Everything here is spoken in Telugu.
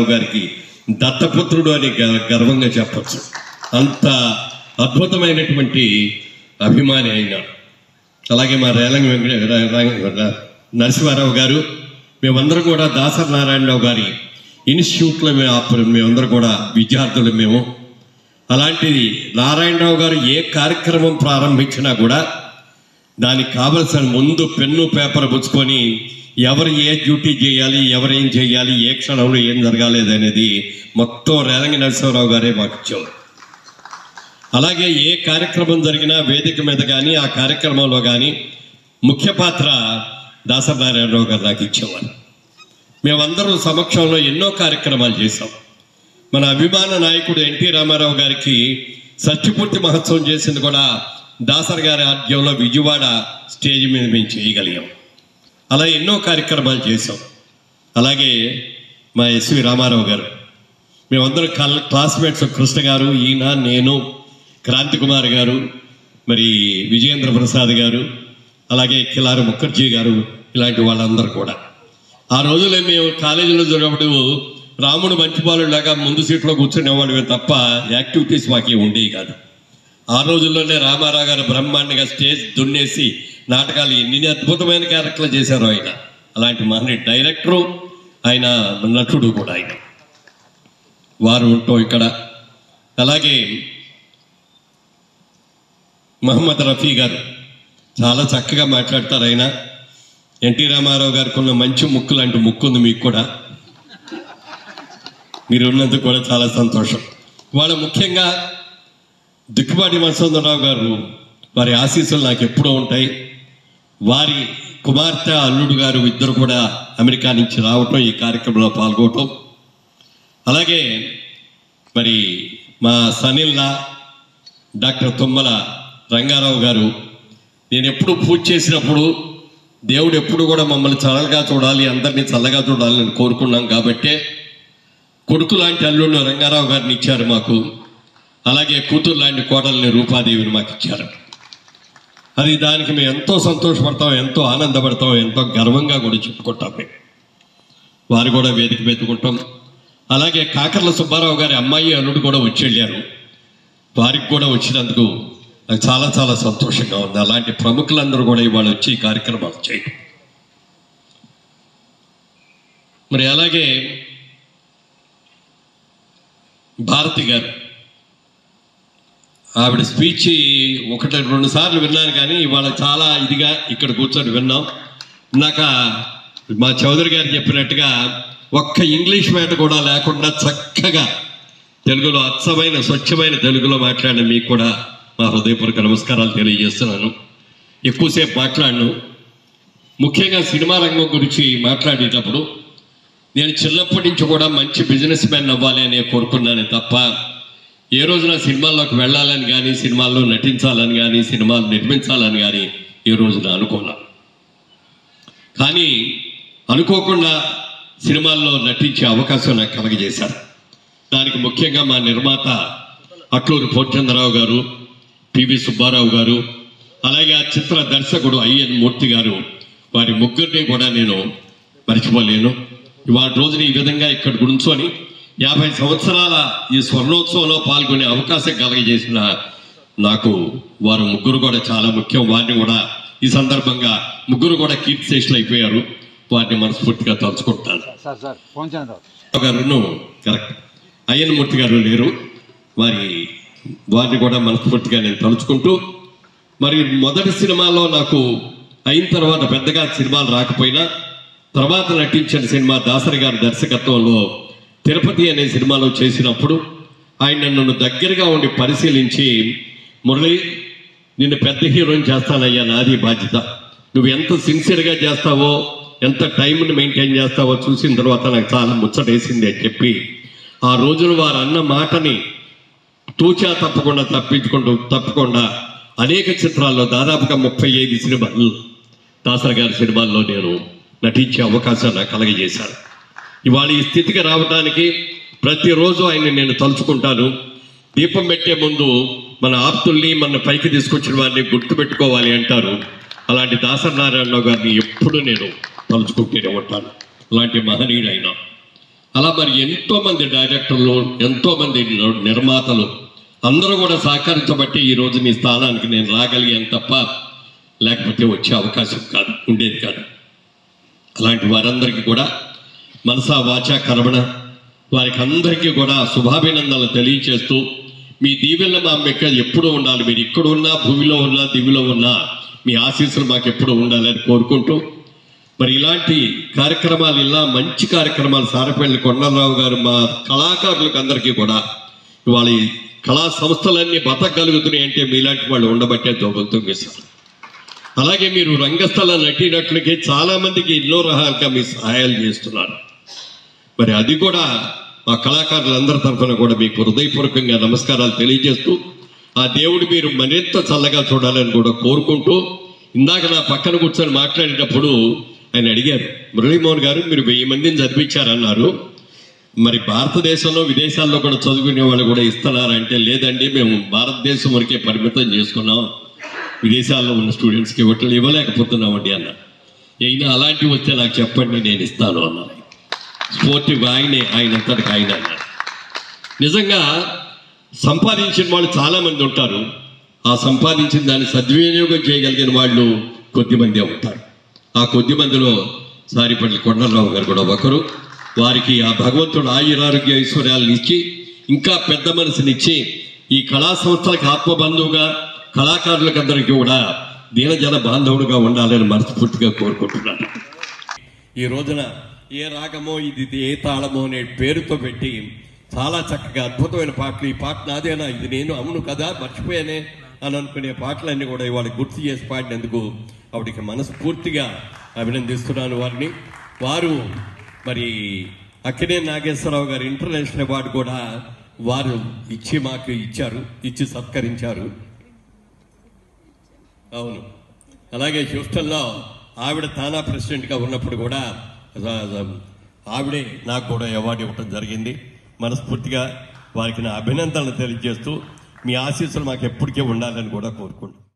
గారికి దత్తపుత్రుడు అని గర్వంగా చెప్పచ్చు. అంత అద్భుతమైనటువంటి అభిమాని ఆయన. అలాగే మా రేలంగి నరసింహారావు గారు, మేమందరం కూడా దాసరి నారాయణరావు గారి ఇన్స్టిట్యూట్లో మేమందరం కూడా విద్యార్థులు మేము. అలాంటిది నారాయణరావు గారు ఏ కార్యక్రమం ప్రారంభించినా కూడా దానికి కావలసిన ముందు పెన్ను పేపర్ పుచ్చుకొని ఎవరు ఏ డ్యూటీ చేయాలి, ఎవరేం చేయాలి, ఏ క్షణంలో ఏం జరగాలేదు అనేది మొత్తం రేలంగి నరసింహారావు గారే మాకు ఇచ్చారు. అలాగే ఏ కార్యక్రమం జరిగినా వేదిక మీద కానీ ఆ కార్యక్రమంలో కానీ ముఖ్య పాత్ర దాసరి నారాయణరావు గారు నాకు ఇచ్చేవారు. మేమందరం సమక్షంలో ఎన్నో కార్యక్రమాలు చేశాం. మన అభిమాన నాయకుడు ఎన్టీ రామారావు గారికి షష్ఠిపూర్తి మహోత్సవం చేసింది కూడా దాసరి గారి ఆధ్వర్యంలో విజయవాడ స్టేజ్ మీద మేము చేయగలిగాం. అలా ఎన్నో కార్యక్రమాలు చేశాం. అలాగే మా ఎస్వి రామారావు గారు, మేమందరం క్లాస్మేట్స్, కృష్ణ గారు, ఈయన, నేను, క్రాంతి కుమార్ గారు, మరి విజయేంద్ర ప్రసాద్ గారు, అలాగే కిలారి ముఖర్జీ గారు, ఇలాంటి వాళ్ళందరూ కూడా ఆ రోజుల్లో మేము కాలేజీలో జరిగినప్పుడు రాముడు మంచిపాలులాగా ముందు సీట్లో కూర్చునేవాళ్ళమే తప్ప యాక్టివిటీస్ మాకే ఉండేవి కాదు. ఆ రోజుల్లోనే రామారావు గారు బ్రహ్మాండంగా స్టేజ్ దున్నేసి నాటకాలు ఎన్ని అద్భుతమైన క్యారెక్టర్లు చేశారు ఆయన. అలాంటి మహనీయ డైరెక్టరు ఆయన, నటుడు కూడా ఆయన. వారు ఉంటాం ఇక్కడ. అలాగే మహమ్మద్ రఫీ గారు చాలా చక్కగా మాట్లాడతారు ఆయన. ఎన్టీ రామారావు గారికి ఉన్న మంచి ముక్కు లాంటి ముక్కు ఉంది మీకు కూడా. మీరు ఉన్నందుకు కూడా చాలా సంతోషం. వాళ్ళ ముఖ్యంగా దిక్కుబాటి మధుసూదనరావు గారు, వారి ఆశీస్సులు నాకు ఎప్పుడూ ఉంటాయి. వారి కుమార్తె, అల్లుడు గారు ఇద్దరు కూడా అమెరికా నుంచి రావటం, ఈ కార్యక్రమంలో పాల్గొనటం. అలాగే మరి మా సనిల్లా డాక్టర్ తుమ్మల రంగారావు గారు, నేను ఎప్పుడు పూజ చేసినప్పుడు దేవుడు ఎప్పుడు కూడా మమ్మల్ని చల్లగా చూడాలి, అందరినీ చల్లగా చూడాలని నేను కోరుకున్నాం. కాబట్టే కొడుకు లాంటి అల్లుడిని రంగారావు గారిని ఇచ్చారు మాకు. అలాగే కూతురు లాంటి కోడల్ని రూపాదేవిని మాకు ఇచ్చారు. అది దానికి మేము ఎంతో సంతోషపడతాం, ఎంతో ఆనందపడతాం, ఎంతో గర్వంగా కూడా చెప్పుకుంటాం. మేము వారు కూడా వేదిక పెట్టుకుంటాం. అలాగే కాకర్ల సుబ్బారావు గారి అమ్మాయి, అల్లుడు కూడా వచ్చి వెళ్ళారు. వారికి కూడా వచ్చినందుకు నాకు చాలా చాలా సంతోషంగా ఉంది. అలాంటి ప్రముఖులందరూ కూడా ఇవాళ వచ్చి ఈ కార్యక్రమాలు చేయడం. మరి అలాగే భారతి గారు, ఆవిడ స్పీచ్ 1-2 సార్లు విన్నాను, కానీ ఇవాళ చాలా ఇదిగా ఇక్కడ కూర్చొని విన్నాం. ఇందాక మా చౌదరి గారు చెప్పినట్టుగా ఒక్క ఇంగ్లీష్ మాట కూడా లేకుండా చక్కగా తెలుగులో, అచ్చమైన స్వచ్ఛమైన తెలుగులో మాట్లాడిన మీకు కూడా మా హృదయపూర్వక నమస్కారాలు తెలియజేస్తున్నాను. ఎక్కువసేపు మాట్లాడను. ముఖ్యంగా సినిమా రంగం గురించి మాట్లాడేటప్పుడు నేను చిన్నప్పటి నుంచి కూడా మంచి బిజినెస్ మ్యాన్ అవ్వాలి అనే కోరుకున్నానే తప్ప ఏ రోజున సినిమాల్లోకి వెళ్ళాలని కానీ, సినిమాల్లో నటించాలని కానీ, సినిమాలు నిర్మించాలని కానీ ఏ రోజున అనుకున్నాను. కానీ అనుకోకుండా సినిమాల్లో నటించే అవకాశం నాకు కలగజేశారు. దానికి ముఖ్యంగా మా నిర్మాత అట్లూరి పూర్ణచంద్రరావు గారు, పివి సుబ్బారావు గారు, అలాగే ఆ చిత్ర దర్శకుడు ఐఎన్ మూర్తి గారు, వారి ముగ్గురిని కూడా నేను మర్చిపోలేను. ఇవాళ రోజున ఈ విధంగా ఇక్కడ గురించొని 50 సంవత్సరాల ఈ స్వర్ణోత్సవంలో పాల్గొనే అవకాశం కలగజేసిన నాకు వారు ముగ్గురు కూడా చాలా ముఖ్యం. వారిని కూడా ఈ సందర్భంగా ముగ్గురు కూడా కీర్తిశేషులు అయిపోయారు. వారిని మనస్ఫూర్తిగా తలుచుకుంటాను. గారును కరెక్ట్, అయ్యన్ మూర్తి గారు లేరు, వారిని కూడా మనస్ఫూర్తిగా నేను తలుచుకుంటూ, మరి మొదటి సినిమాలో నాకు అయిన తర్వాత పెద్దగా సినిమాలు రాకపోయినా తర్వాత నటించిన సినిమా దాసరి గారి దర్శకత్వంలో తిరుపతి అనే సినిమాలో చేసినప్పుడు ఆయన నన్ను దగ్గరగా ఉండి పరిశీలించి, మురళి నిన్ను పెద్ద హీరోని చేస్తానయ్యా, నాది బాధ్యత, నువ్వు ఎంత సిన్సియర్గా చేస్తావో, ఎంత టైంని మెయింటైన్ చేస్తావో చూసిన తర్వాత నాకు చాలా ముచ్చటేసింది అని చెప్పి, ఆ రోజున వారు అన్న మాటని తూచా తప్పకుండా అనేక చిత్రాల్లో దాదాపుగా 35 సినిమాలు దాసరి గారి సినిమాల్లో నేను నటించే అవకాశం నాకు కలగజేశాను. ఇవాళ ఈ స్థితికి రావడానికి ప్రతిరోజు ఆయన్ని నేను తలుచుకుంటాను. దీపం పెట్టే ముందు మన ఆప్తుల్ని, మన పైకి తీసుకొచ్చిన వారిని గుర్తుపెట్టుకోవాలి అంటారు. అలాంటి దాసరి నారాయణరావు గారిని ఎప్పుడు నేను తలుచుకుంటూనే ఉంటాను. అలాంటి మహనీయుడు ఆయన. అలా మరి ఎంతోమంది డైరెక్టర్లు, ఎంతోమంది నిర్మాతలు అందరూ కూడా సహకరించబట్టి ఈరోజు మీ స్థానానికి నేను రాగలిగాను తప్ప లేకపోతే వచ్చే అవకాశం కాదు, ఉండేది కాదు. అలాంటి వారందరికీ కూడా మనసా వాచా కర్మణ వారికి అందరికీ కూడా శుభాభినందనలు తెలియచేస్తూ మీ దీవెనలు మా మెక్క ఎప్పుడూ ఉండాలి. మీరు ఇక్కడ ఉన్నా, భూమిలో ఉన్నా, దివిలో ఉన్నా మీ ఆశీస్సులు మాకు ఎప్పుడూ ఉండాలని కోరుకుంటూ మరి ఇలాంటి కార్యక్రమాలు, ఇలా మంచి కార్యక్రమాలు సారపల్లి కొండలరావు గారు మా కళాకారులకు అందరికీ కూడా ఇవాళ ఈ కళా సంస్థలన్నీ బతకగలుగుతున్నాయి అంటే మీలాంటి వాళ్ళు ఉండబట్టే దోబలతో వేశారు. అలాగే మీరు రంగస్థల నటినట్లకి చాలామందికి ఎన్నో రకాలుగా మీ సహాయాలు చేస్తున్నారు. మరి అది కూడా మా కళాకారులందరి తరఫున కూడా మీకు హృదయపూర్వకంగా నమస్కారాలు తెలియజేస్తూ ఆ దేవుడు మీరు మరింత చల్లగా చూడాలని కూడా కోరుకుంటూ ఇందాక నా పక్కన కూర్చొని మాట్లాడేటప్పుడు ఆయన అడిగారు, మురళీమోహన్ గారు మీరు 1000 మందిని చదివించారన్నారు, మరి భారతదేశంలో విదేశాల్లో కూడా చదువుకునే వాళ్ళు కూడా ఇస్తున్నారంటే లేదండి మేము భారతదేశం వరకే పరిమితం చేసుకున్నాం, విదేశాల్లో ఉన్న స్టూడెంట్స్కి ఇవ్వలేకపోతున్నామండి అన్నారు. అయినా అలాంటివి వస్తే నాకు చెప్పండి నేను ఇస్తాను అన్నారు. స్పోర్టివ్గా ఆయనంతటికి ఆయన అన్నారు. నిజంగా సంపాదించిన వాళ్ళు చాలామంది ఉంటారు, ఆ సంపాదించిన దాన్ని సద్వినియోగం చేయగలిగిన వాళ్ళు కొద్దిమందే ఉంటారు. ఆ కొద్ది మందిలో సారిపల్లి కొండలరావు గారు కూడా ఒకరు. వారికి ఆ భగవంతుడు ఆయురారోగ్య ఐశ్వర్యాలను ఇచ్చి ఇంకా పెద్ద మనసునిచ్చి ఈ కళా సంస్థలకు ఆత్మబంధువుగా కళాకారులకు అందరికీ కూడా దీనజన బాంధవుడుగా ఉండాలని మనస్ఫూర్తిగా కోరుకుంటున్నాను. ఈ రోజున ఏ రాగమో ఇది ఏ తాళమో అనే పేరుతో పెట్టి చాలా చక్కగా అద్భుతమైన పాటలు, ఈ పాట నాదేనా, ఇది నేను అవును కదా మర్చిపోయానే అని అనుకునే పాటలన్నీ కూడా ఇవాళ గుర్తు చేసి పాడినందుకు ఆవిడకి మనస్ఫూర్తిగా అభినందిస్తున్నాను వారిని. వారు మరి అక్కినేని నాగేశ్వరరావు గారి ఇంటర్నేషనల్ అవార్డు కూడా వారు మాకు ఇచ్చి సత్కరించారు. అవును, అలాగే హ్యూస్టన్లో ఆవిడ తానా ప్రెసిడెంట్గా ఉన్నప్పుడు కూడా ఆవిడే నాకు కూడా అవార్డు ఇవ్వడం జరిగింది. మనస్ఫూర్తిగా వారికి నా అభినందనలు తెలియజేస్తూ మీ ఆశీస్సులు మాకు ఎప్పటికీ ఉండాలని కూడా కోరుకుంటున్నాను.